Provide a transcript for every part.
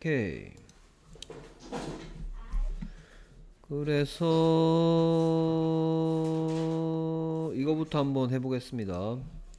오케이. 그래서 이거부터 한번 해보겠습니다.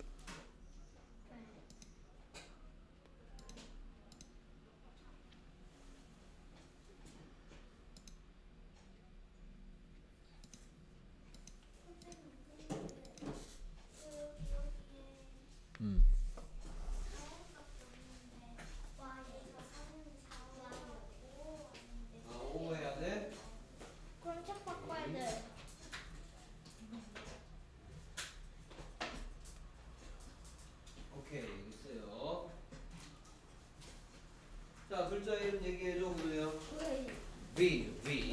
자, 글자 이름 얘기해줘, 그래요. V.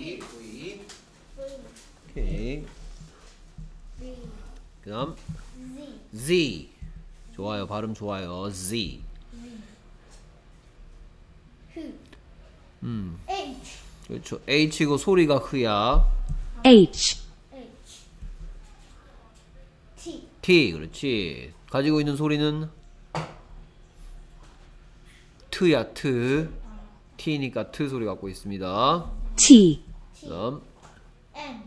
오케이. 그 다음 Z. 좋아요, 발음 좋아요. Z. H. 그렇죠. H고 소리가 흐야. H. T. T. 그렇지. 가지고 있는 소리는 트야, 트. T니까 트 소리 갖고 있습니다. T. 그다음 N.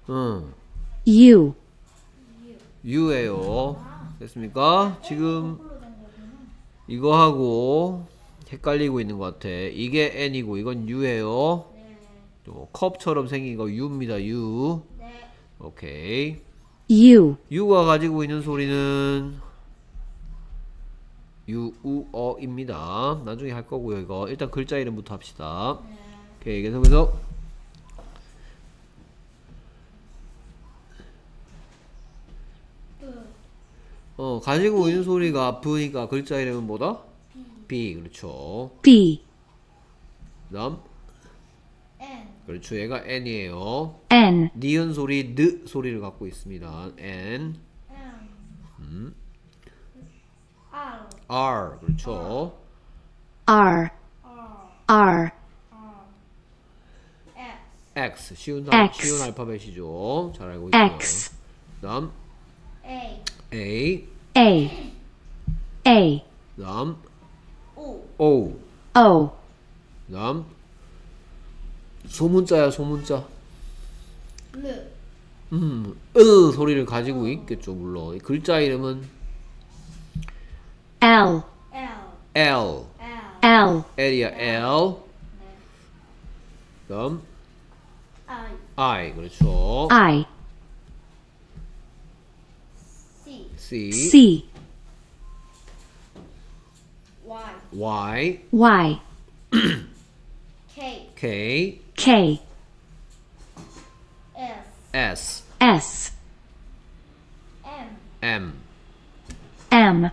U. U예요. 됐습니까? 지금 이거하고 헷갈리고 있는 것 같아. 이게 N이고 이건 U예요. 컵처럼 생긴 거 U입니다. U. 네. 오케이. U. U가 가지고 있는 소리는 유, 우, 어입니다. 나중에 할 거고요. 이거 일단 글자 이름부터 합시다. 오케이. 계속해서 가지고 있는 소리가 V니까 글자 이름은 뭐다? B. 그렇죠. B. 그 다음 N. 그렇죠. 얘가 N이에요. N. 니은 소리, 느 소리를 갖고 있습니다. N. M. R. R. 그렇죠. R. R. S. X. 쉬운 X. 알파벳이죠. 잘 알고 있고요. X. 그 다음 A. A. A. A. 그 다음 O. O. O. 그 다음 소문자야, 소문자. L. 소리를 가지고 있겠죠, 물론. 글자 이름은 L. L. L. L. L이야, L. 그 다음 I. I. 그렇죠. I. C. C. C. Y. Y. Y. K. K. K. S. S. S. M. M. M.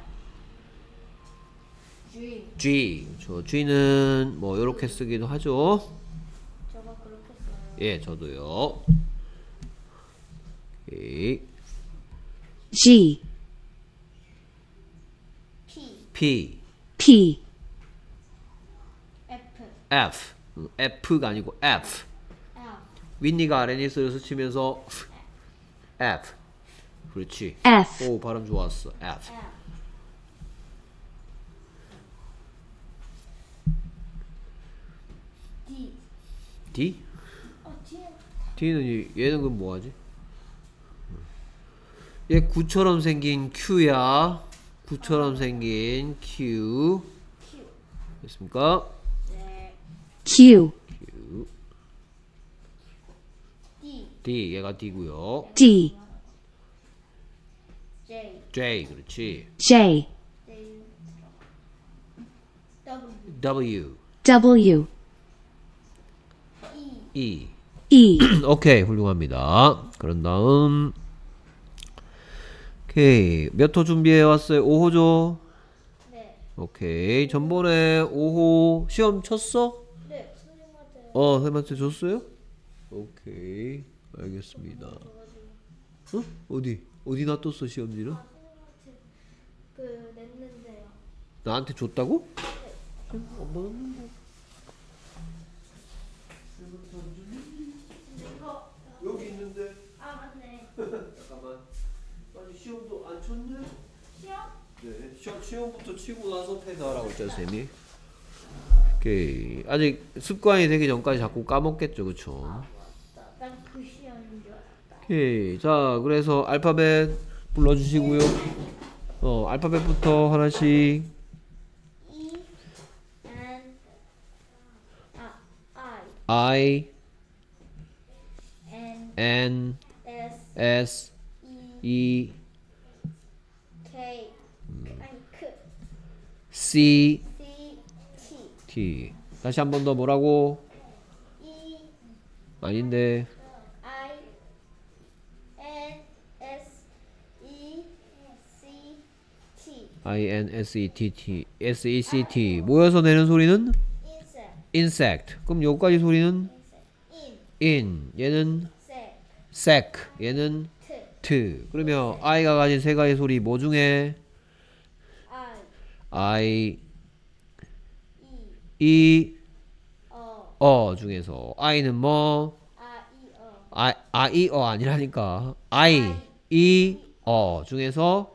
G. G. 저 G는 뭐 이렇게 쓰기도 하죠. 저거 그렇게 써요. 예, 저도요. 오케이. G. P. P. P. F. F. F가 아니고 F. L. 윈니가 아레니스를 스치면서 F. 그렇지. F. 오, 발음 좋았어. F. L. D. D? 뒤에. D는 얘는 그럼 뭐하지? 얘 구처럼 생긴 Q야. 구처럼 생긴 Q. Q. 됐습니까? 네. Q. Q. D. D. 얘가 D고요. D. J. J. 그렇지. J. J. W. W. W. E. E. E. 오케이, 훌륭합니다. 그런 다음 오케이, 몇 호 준비해 왔어요? 5호죠? 네. 오케이. 전번에 5호 시험 쳤어? 네. 선생님한테 선생님한테 줬어요? 오케이, 알겠습니다. 어? 어디 놔뒀어, 시험지를? 선생님한테 그 냈는데요. 나한테 줬다고? 엄마는 뭐 이거. 여기 있는데. 아 맞네. 잠깐만. 아니, 시험도 안 쳤네? 시험? 네, 시험부터 치고 나서 패스하라고 했죠, 쌤이. 오케이. 아직 습관이 되기 전까지 자꾸 까먹겠죠, 그쵸? 난 글씨하는 줄 알았다. 오케이. 자, 그래서 알파벳 불러주시고요. 알파벳부터 하나씩. E N I I, N N, S S, E E, K 아니 K C, C T T. 다시 한 번 더 뭐라고? E 아닌데. I N S E C T I, N, S, E, T, T, S, E, C, T. 모여서 내는 소리는? insect insect. 그럼 여기까지 소리는? in in. 얘는? sec sec. 얘는? t t. 그러면 I가 가진 세 가지 소리 뭐 중에? I I, E, O 중에서 I는 뭐? I E O 아니라니까. I, E, 중에서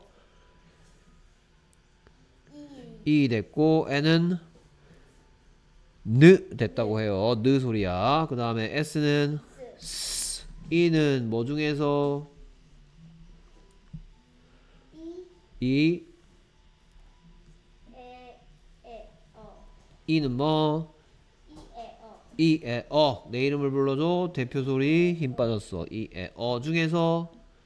E E 됐고 N은 느 됐다고 해요. 느 소리야. 그 다음에 S는 스. E는 뭐 중에서? E E, E O E는 뭐? E O 이에 내 이름을 불러줘. 대표 소리 힘 빠졌어. 이에 중에서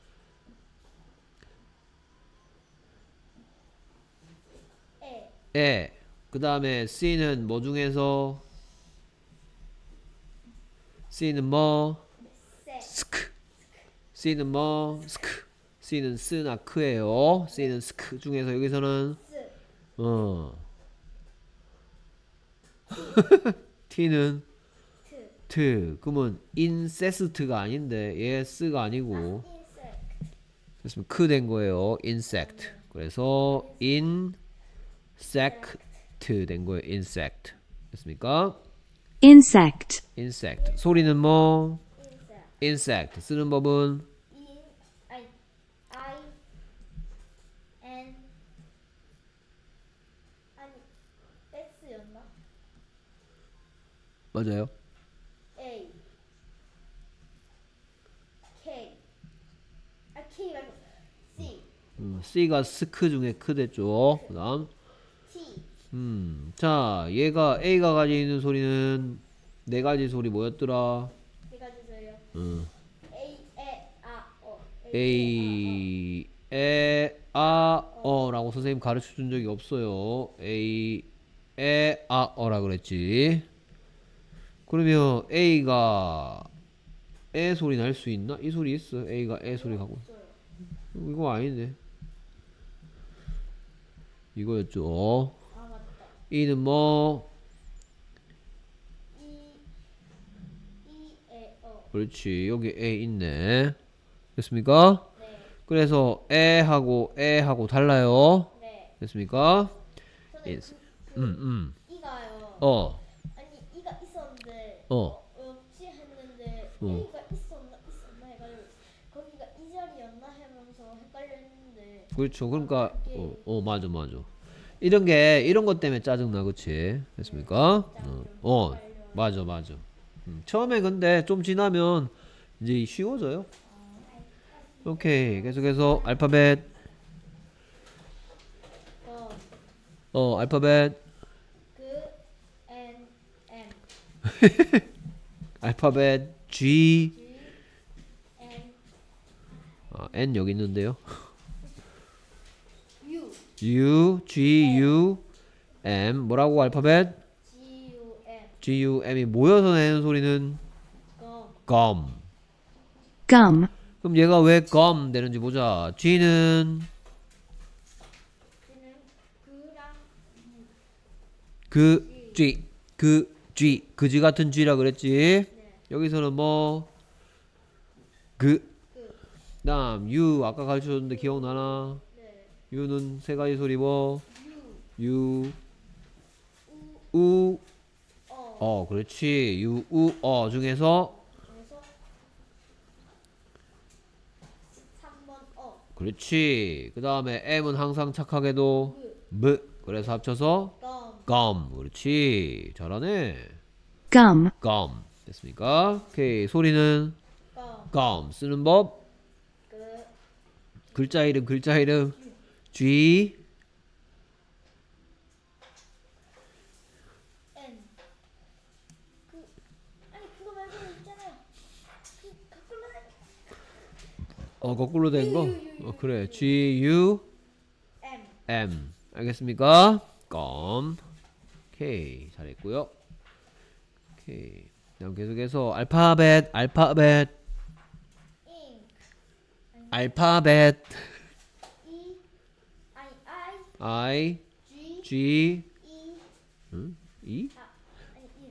E 그 다음에 C는 뭐 중에서? C는 뭐? sec 스크. C는 뭐? 스크. C는 스나 크예요. C는 스크 중에서 여기서는 S T는 T 트. 그러면 인세스트가 아닌데 얘 스가 아니고 insect 그래서 크 된 거예요. insect. 그래서 insect 된 거예요. insect. 됐습니까? insect, insect. 소리는 뭐? insect insect. 쓰는 법은 in I N 아니 S였나? 맞아요. A K K 말고 C C가 스크 중에 크 됐죠. 그다음 T 자, 얘가 A가 가지고 있는 소리는 네 가지 소리 뭐였더라? 내가 주세요. 음. A 에 아 어 A 라고 선생님 가르쳐 준 적이 없어요. A 라 그랬지. 그러면 A가 에 소리 날 수 있나? 이 소리 있어. A가 에 소리 가고. 이거 아닌데. 이거였죠. 아 맞다. E는 뭐? 에 그렇지. 여기 A 있네. 됐습니까? 네. 그래서 에하고 달라요. 네. 됐습니까? 선생님 Yes. 이가요. 아니 이가 있었는데 없지 했는데 A가 있었나 해가지고 거기가 이 자리였나 하면서 헷갈렸는데 그렇죠. 그러니까 맞아. 이런 것 때문에 짜증나, 그치? 됐습니까? 맞아. 처음에 근데 좀 지나면 이제 쉬워져요. 오케이. 계속해서 알파벳. 알파벳. N M 알파벳 G. G N N 여기 있는데요. U U, G, U, M. 뭐라고 알파벳? G U M G, U, M이 모여서 내는 소리는 gum gum. gum, 그럼 얘가 왜 gum 되는지 보자. G는 G는 그랑 G, 그지 같은 G라 그랬지. 여기서는 뭐 다음 U 아까 가르쳐줬는데 기억나나? 네. U는 세 가지 소리 뭐? U U, 우, 어 그렇지. U, 우, 중에서 그래서 3번 그렇지. 그 다음에 M은 항상 착하게도 무 그래서 합쳐서 gum gum. 그렇지. 잘하네. gum, gum. 됐습니까? 오케이. 소리는 껌. gum. 쓰는 법. 그 글자 이름, 글자 이름. G, N. 그 아니 그거 말고 있잖아요. 그 거꾸로 된 거꾸로 된 거? 그래. G, U, M. M. 알겠습니까? gum. 오케이. 잘했고요. 오케이. 다음 계속해서 알파벳, 알파벳, 잉. 알파벳. E. I. I, G. G, E. 응? E, 아 아니 E.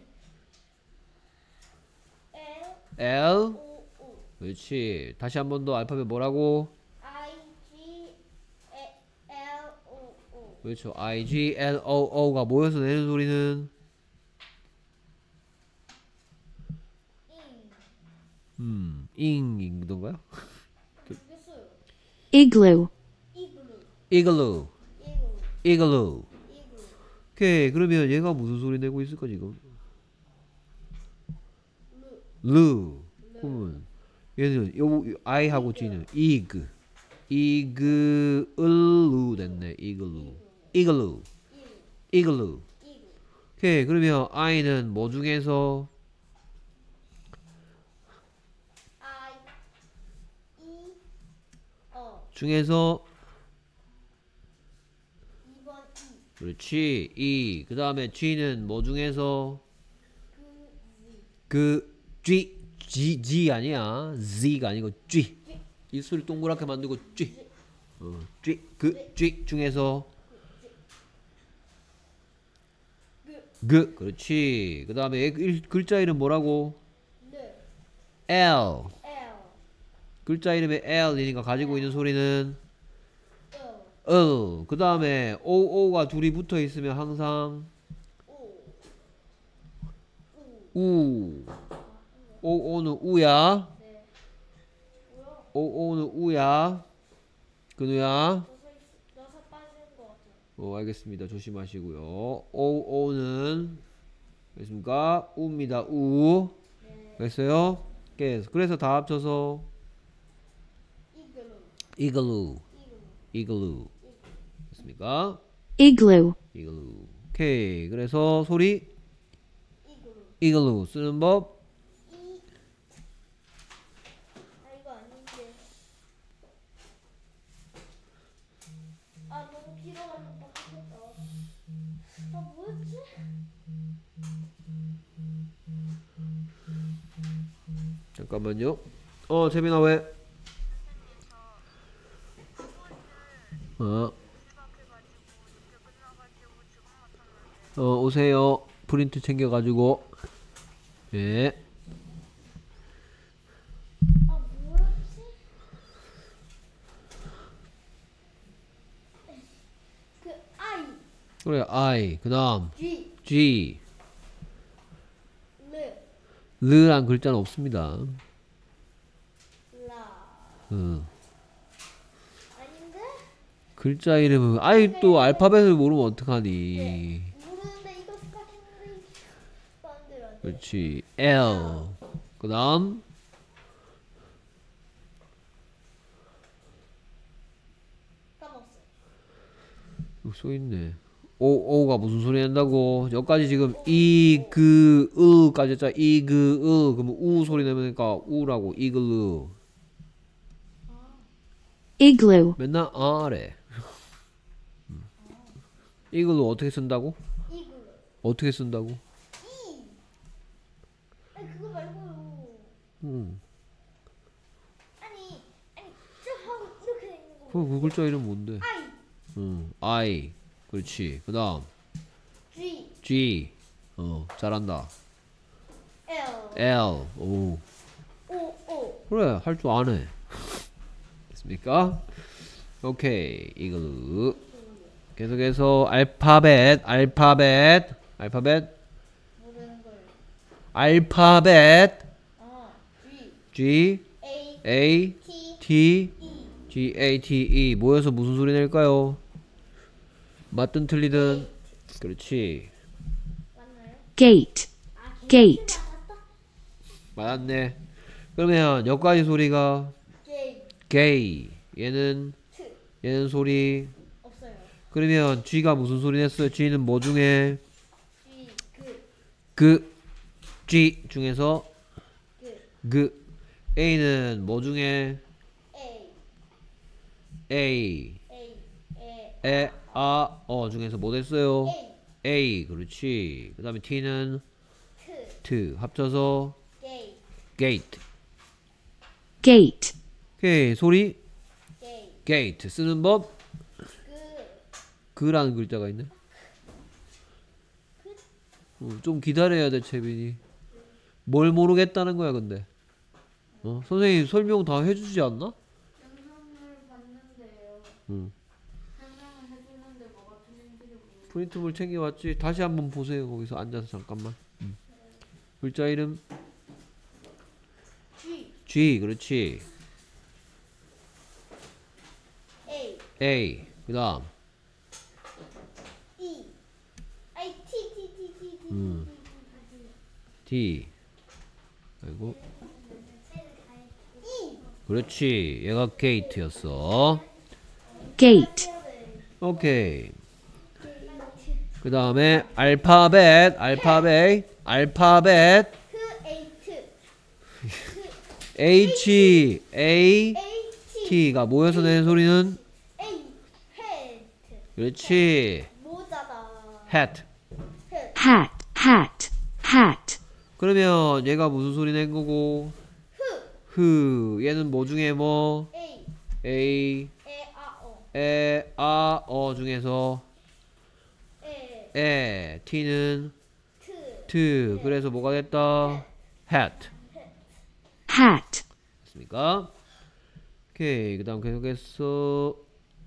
L. L. O. O. 그렇지. 다시 한 번 더 알파벳 뭐라고? I. G. L. O. O. 그렇죠. I, G, L, O, O가 모여서 내는 소리는 잉. 잉이던가요? 모르겠어요. igloo, 이글루. 이글루, 이글루. 이글루. 이글루. 오케이. 그러면 얘가 무슨 소리 내고 있을까 지금? 루. 루. 그러면 얘는 요 I하고 G는 이그, 이글루 됐네. 이글루, 이글루, 이글루. 이글루. 오케이. 그러면 I는 뭐 중에서 I. E. 중에서 2번 E. 그렇지. E. 그 다음에 G는 뭐 중에서 그 Z. 그 G 아니야. Z가 아니고 G. 이 소리 동그랗게 만들고 G. G. 그 G 중에서 그. 그렇지. 그 다음에 글자 이름 뭐라고? 르. L. L. 글자 이름에 L이니까 가지고 있는 소리는 O. 그 다음에 O가 둘이 붙어 있으면 항상 O. 우. O는 우야. 네. 뭐야? O는 우야. 근우야. 넣어서 빠지는 것 같아요. 알겠습니다. 조심하시고요. O는 알겠습니까? 우입니다. 우. 네. 알겠어요? 그래서 다 합쳐서 이글루. 이글루. 이글루. 이글루. 됐습니까? igloo, 이글루. 오케이. 그래서 소리 이글루. 이글루 쓰는 법. 이. 아 이거 아닌데. 아 너무 길어가지고 바꾸겠다. 아 뭐였지? 잠깐만요. 재민아 왜? 오세요. 프린트 챙겨가지고. 예. 아 뭐였지? 그 I. 그래. I. 그 다음 G. G. 르. 르란 글자는 없습니다. 라. 응. 아닌데? 글자 이름은 아이 또 알파벳을 모르면 어떡하니. 모르는데 이거 스카킹 사람들한테. 그렇지. L. 그 다음 까먹었어요. 여기 써있네. O가 무슨 소리 낸다고? 여기까지 지금 이그으까지 했잖아. 이그으 그러면 우 소리 내니까 우라고. 이글루. igloo, 맨날 아래. 이글루 어떻게 쓴다고? 이글루. 어떻게 쓴다고? 이. 아니 그거 말고요. 응. 아니 쭉 하고 이렇게 돼 있는 거. 그 글자 이름 뭔데? I. 응. I. 그렇지. 그 다음 G. G. 잘한다. L. L. 오. O. O. 그래. 할 줄 아네. 됐습니까? 오케이. 이글루. 계속해서 알파벳. 모르는 걸. 알파벳. G. G, A. A, T. T, E. G, A, T, E 모여서 무슨 소리 낼까요? 맞든 틀리든 그렇지. 맞나요? gate, 아, gate, 맞다. 맞았네. 그러면 여기까지 소리가 게임. gay. 얘는 트. 소리. 없어요. 그러면 G가 무슨 소리 냈어요? G는 뭐 중에? G. 그 G 중에서 그. 그 A는 뭐 중에? A. A A. 에, 아, 어 중에서 뭐 됐어요? A. A. 그렇지. 그 다음에 T는 트. T 합쳐서 게이. gate. gate, 오케이. 소리 게이. gate 쓰는 법. 그. 그라는 글자가 있네. 좀 기다려야 돼, 채빈이. 뭘 모르겠다는 거야, 근데. 선생님 설명 다 해주지 않나? 영상을 봤는데요. 응. 설명을 해주는데 뭐가 틀린지를 모르겠어요. 프린트물 챙겨왔지. 다시 한번 보세요. 거기서 앉아서 잠깐만. 글자 이름 G. G. 그렇지. A. A. 그다음 E. 아이 T. D. 아이고. E. 그렇지. 얘가 gate였어. gate, 오케이. 그 다음에 알파벳. 그 에이트. H A H. T가 모여서 내는 소리는 A. 헤드. 그렇지. 모자다. hat. 헤드. hat, hat, 그러면 얘가 무슨 소리 낸 거고? 후. 얘는 뭐 중에 뭐? A. A 에. 아. 어. 중에서 에. T는 트. T. 그래서 뭐가 됐다? hat. hat, 됐습니까? 오케이. 그 다음 계속해서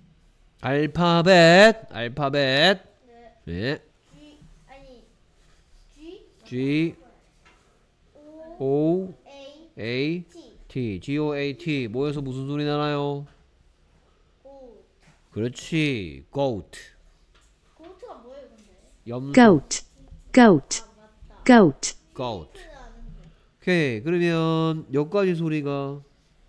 알파벳. 네. 네. G. 아니. G. G O. O A. A T. T. G O A T 모여서 무슨 소리 나나요? O. 그렇지. goat. 고트가 뭐예요, 근데? 염소. goat, goat, 아, 맞다. goat, goat. 트 아는데. 오케이. 그러면 여기까지 소리가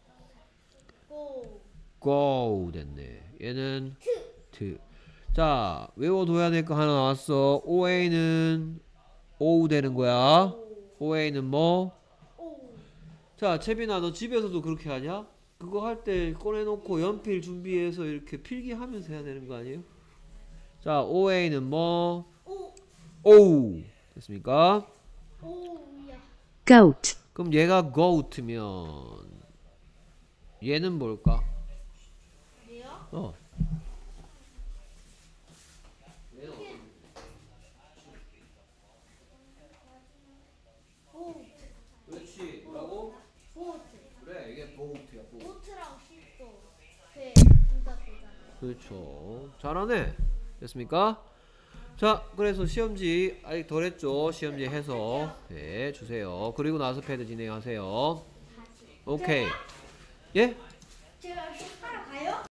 고. go 됐네. 얘는 트. T. 자, 외워둬야 될 거 하나 나왔어. OA는 O 되는 거야. OA는 뭐? 오. 자, 채빈아, 너 집에서도 그렇게 하냐? 그거 할 때 꺼내놓고 연필 준비해서 이렇게 필기하면서 해야 되는 거 아니에요? 자, OA는 뭐? 오. O. 됐습니까? 오야. goat, 그럼 얘가 goat면 얘는 뭘까? 뭐야? 어. 보트. 그렇지. 뭐라고? 보트. 그래, 이게 boat야, boat. 보트랑 십도 둘다 되잖아요. 그렇죠. 잘하네. 됐습니까? 자, 그래서 시험지 아직 덜 했죠. 시험지 해서 네, 주세요. 그리고 나서 패드 진행하세요. 오케이. 예? 제가